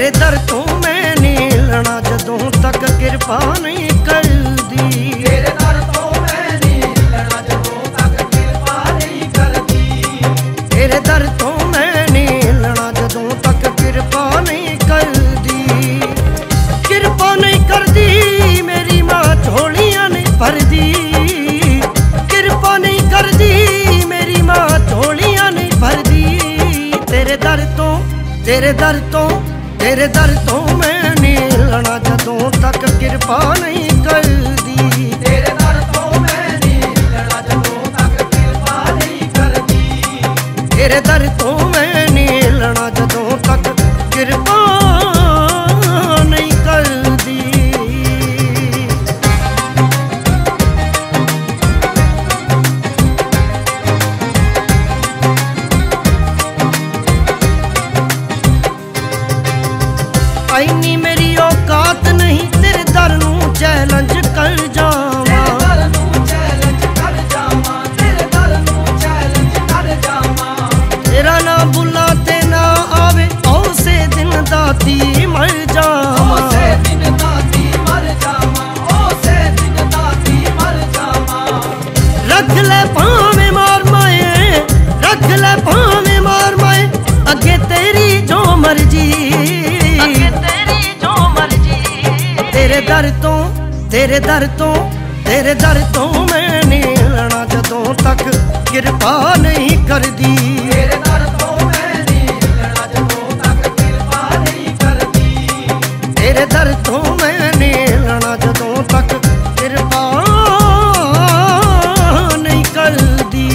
तेरे दर तो मैं नहीं लेना जदों तक कृपा नहीं करदी। तेरे दर तो मैं नहीं लेना जदों तक कृपा नहीं करदी। तेरे दर तो मैं नहीं लेना जदों तक कृपा नहीं करदी। कृपा नहीं करदी मेरी मां झोलियां नहीं भरदी। कृपा नहीं करदी मेरी मां झोलियां नहीं भरदी। तेरे दर तो तेरे दर तो तेरे दर तो मैं नहीं लेना जदों तक कृपा नहीं करदी। तेरे दर तो मैं नहीं लेना जदों तक कृपा नहीं करदी। तेरे दर तो मैं नहीं लेना जदों तक कृपा नहीं करदी। ऐनी मेरी औकात नहीं तेरे दर नूं चैलेंज कर जावां। तेरे दर नूं चैलेंज कर जावां। तेरे दर नूं चैलेंज कर जावां। तेरा ना बुला ते ना आवे औसे दिन दाती मर जावां। औसे दिन दाती मर जावां। औसे दिन दाती मर जावां। रख ले भावें मार माए रख ले भावें मार माए अगे तेरी जो मर्जी। तेरे दर तो तेरे दर तो तेरे दर तो मैं नहीं लेना जदों तक कृपा नहीं करदी। तेरे दर तो मैं नहीं लेना जदों तक कृपा नहीं करदी। तेरे दर तो मैं नहीं लेना जदों तक कृपा नहीं करदी।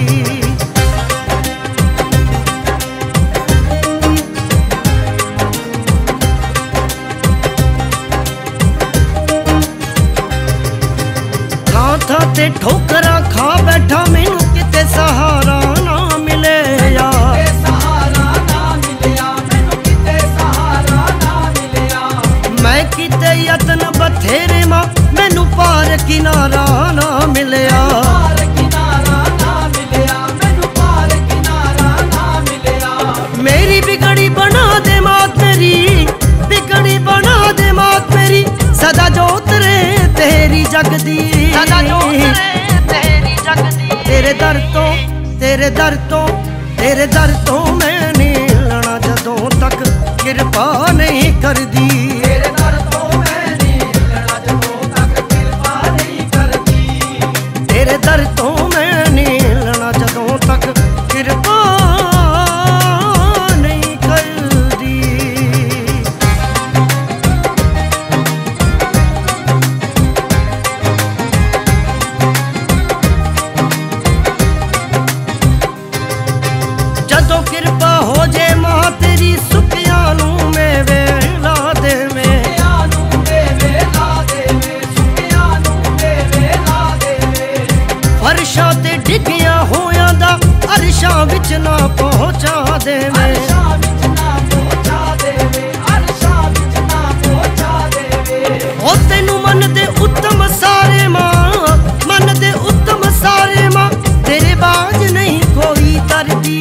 था ते ठोकरा खा बैठा मैनू किते सहारा ना मिले यार। सहारा ना मिलिया मैनू किते सहारा ना मिलिया। मैं किते यतन बथेरे मां मैनू पार किनारा ना मिलिया। पार किनारा ना मिलिया मैनू पार किनारा ना मिलिया। मेरी बिगड़ी बना दे मात मेरी बिगड़ी बना दे मात मेरी सदा जोत रे तेरी जगदी। तेरे दर तो तेरे दर तो तेरे दर तो मैं नहीं लेना जदों तक कृपा नहीं करदी। तेरे दर तो मैं नहीं लेना जदों तक कृपा नहीं करदी। तेरे दर तो मैं नहीं लेना जदों तक कृपा नहीं करदी। जदों कृपा हो जे मां तेरी सुखियां नूं मैं वेला देवे। फरशां ते डिगियां होयां दा अरशां विच ना पहुंचा देवे। ओ तैनू मन दे उत्तम सारे मां मन दे उत्तम सारे मां तेरे बाज नहीं कोई तरदी।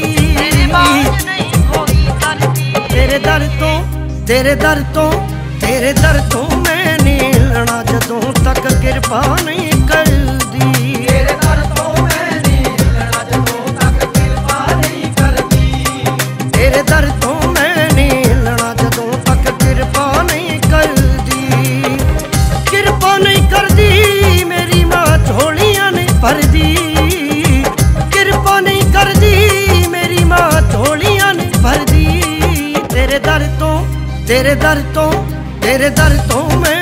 तेरे दर तो तेरे दर तो तेरे दर तो मैं नहीं लेना जदों तक कृपा नहीं करदी। तेरे दर तो मैं नहीं लेना जदों तक कृपा नहीं करदी। तेरे दर तो मैं नहीं लेना जदों तक कृपा नहीं करदी। कृपा नहीं करदी मेरी मां झोलियां नहीं भरदी। कृपा नहीं करदी मेरी मां झोलियां नहीं भरदी। तेरे दर तो तेरे दर तो तेरे दर तो मैं